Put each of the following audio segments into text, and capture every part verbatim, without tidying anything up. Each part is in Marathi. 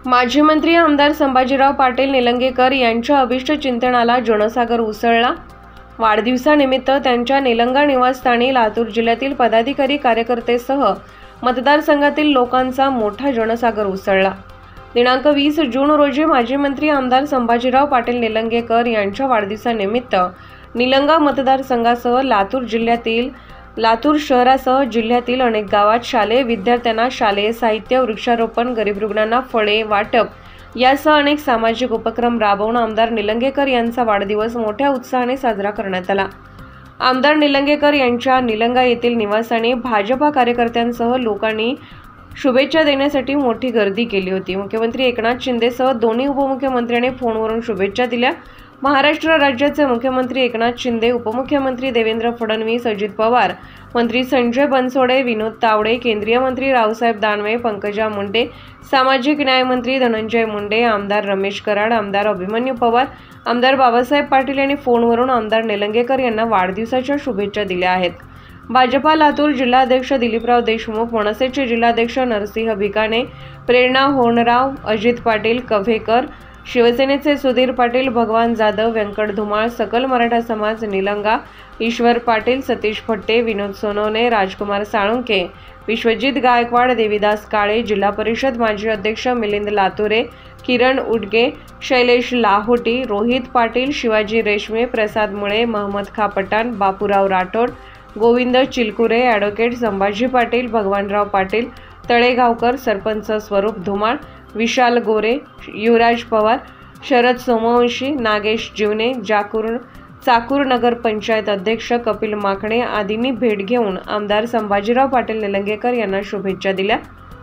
माजी मंत्री आमदार संभाजीराव पाटील निलंगेकर यांच्या अभिष्ट चिंतनाला जनसागर उसळला। वाढदिवसानिमित्त त्यांच्या निलंगा निवासस्थानी लातूर जिल्ह्यातील पदाधिकारी कार्यकर्तेसह मतदारसंघातील लोकांचा मोठा जनसागर उसळला। दिनांक वीस जून रोजी माजी मंत्री आमदार संभाजीराव पाटील निलंगेकर यांच्या वाढदिवसानिमित्त निलंगा मतदारसंघासह लातूर जिल्ह्यातील लातूर शहरासह जिल्ह्यातील अनेक गावात शालेय विद्यार्थ्यांना शालेय साहित्य, वृक्षारोपण, गरीब रुग्णांना फळे वाटप यासह अनेक सामाजिक उपक्रम राबवून आमदार निलंगेकर यांचा वाढदिवस मोठ्या उत्साहाने साजरा करण्यात आला। आमदार निलंगेकर यांच्या निलंगा येथील निवासाने भाजपा कार्यकर्त्यांसह लोकांनी शुभेच्छा देण्यासाठी मोठी गर्दी केली होती। मुख्यमंत्री एकनाथ शिंदेसह दोन्ही उपमुख्यमंत्र्यांनी फोनवरून शुभेच्छा दिल्या। महाराष्ट्र राज्याचे मुख्यमंत्री एकनाथ शिंदे, उपमुख्यमंत्री देवेंद्र फडणवीस, अजित पवार, मंत्री संजय बनसोडे, विनोद तावडे, केंद्रीय मंत्री रावसाहेब दानवे, पंकजा मुंडे, सामाजिक न्याय मंत्री धनंजय मुंडे, आमदार रमेश कराड, आमदार अभिमन्यू पवार, आमदार बाबासाहेब पाटील यांनी फोनवरून आमदार निलंगेकर यांना वाढदिवसाच्या शुभेच्छा दिल्या आहेत। भाजपा लातूर जिल्हाध्यक्ष दिलीपराव देशमुख, मनसेचे जिल्हाध्यक्ष नरसिंह भिकाणे, प्रेरणा होनराव, अजित पाटील कव्हेकर, शिवसेनेचे सुधीर पाटील, भगवान जाधव, व्यंकट धुमाळ, सकल मराठा समाज निलंगा, ईश्वर पाटील, सतीश फट्टे, विनोद सोनवणे, राजकुमार साळुंखे, विश्वजित गायकवाड, देवीदास काळे, जिल्हा परिषद माजी अध्यक्ष मिलिंद लातुरे, किरण उडगे, शैलेश लाहोटी, रोहित पाटील, शिवाजी रेशमे, प्रसाद मुळे, महम्मद खा पठाण, बापूराव राठोड, गोविंद चिलकुरे, ॲडव्होकेट संभाजी पाटील, भगवानराव पाटील, तळेगावकर, सरपंच स्वरूप धुमाळ, विशाल गोरे, युवराज पवार, शरद सोमवंशी, नागेश जीवने, जाकूर चाकूर नगर पंचायत अध्यक्ष कपिल माखणे आदींनी भेट घेऊन आमदार संभाजीराव पाटील निलंगेकर यांना शुभेच्छा दिल्या।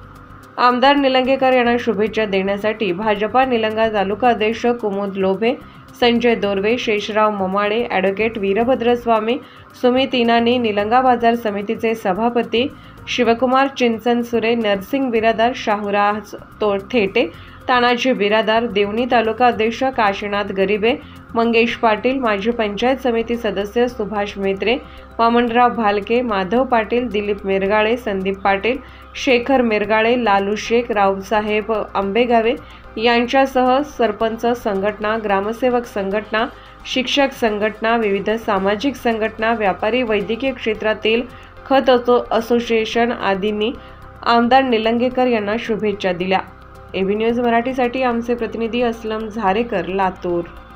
आमदार निलंगेकर यांना शुभेच्छा देण्यासाठी भाजपा निलंगा तालुका अध्यक्ष कुमुद लोभे, संजय दोर्वे, शेषराव ममाळे, ॲडव्होकेट वीरभद्र स्वामी, सुमित इनानी, निलंगा बाजार समितीचे सभापती शिवकुमार चिंचनसुरे, नरसिंग बिरादार, शाहूराज थेटे, तानाजी बिरादार, देवणी तालुका अध्यक्ष काशीनाथ गरिबे, मंगेश पाटील, माजी पंचायत समिती सदस्य सुभाष मेत्रे, वामनराव भालके, माधव पाटील, दिलीप मिरगाळे, संदीप पाटील, शेखर मिरगाळे, लालू शेख, रावसाहेब आंबेगावे यांच्यासह सरपंच संघटना, ग्रामसेवक संघटना, शिक्षक संघटना, विविध सामाजिक संघटना, व्यापारी, वैद्यकीय क्षेत्रातील खत असोसिएशन आदींनी आमदार निलंगेकर यांना शुभेच्छा दिल्या। एबी न्यूज मराठीसाठी आमचे प्रतिनिधी असलम झारेकर, लातूर।